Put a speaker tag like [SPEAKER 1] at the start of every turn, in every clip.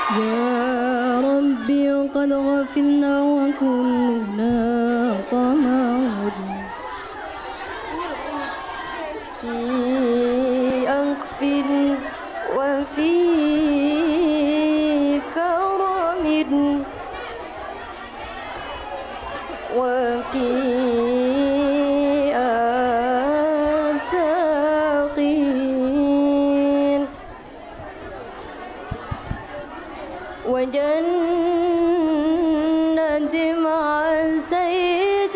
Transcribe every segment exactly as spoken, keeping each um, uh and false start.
[SPEAKER 1] يا ربي قد غفلنا وكلنا طمع في أنقف وفي كرم وفي التقين وجنة مع سيد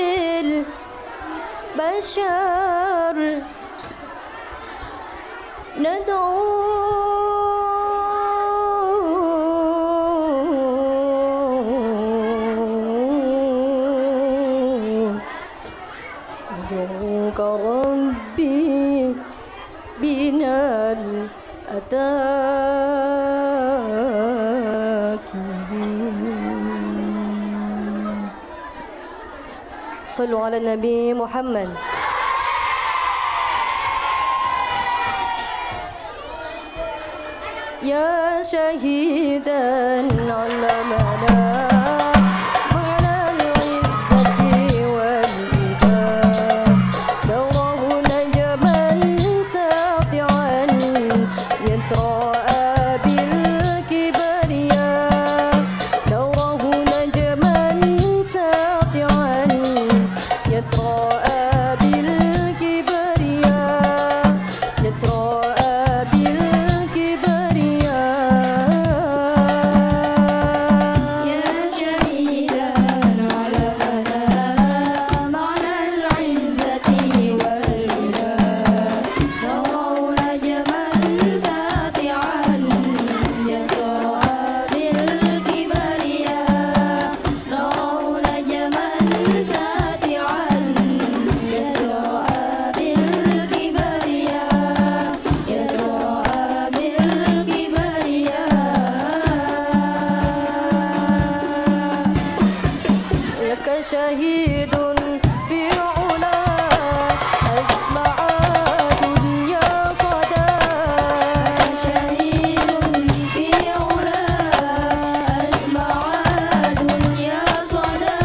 [SPEAKER 1] البشر ندعو ندعوك ربي بنا الأتاك. صلوا على النبي محمد. يا شهيدا علمنا معنى العزة والإله دوره نجما ساطعا يتراءى بالكبرياء دوره نجما ساطعا يتراءى بالكبرياء يتراءى شهيد في علا أسمع دنيا صدى شهيد في علا أسمع دنيا صدى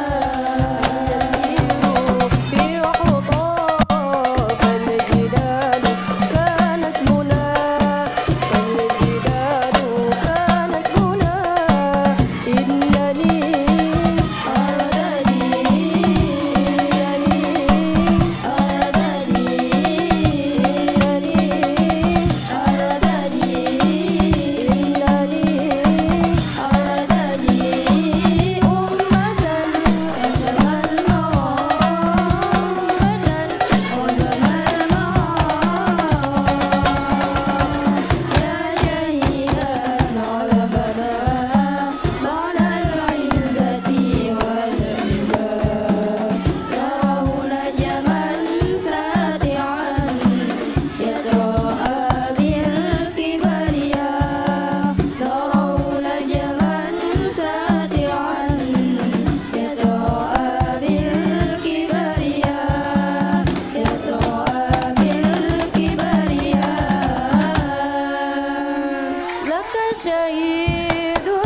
[SPEAKER 1] يسير في حطام فالجدال كانت منى فالجدال كانت منى إنني شهيد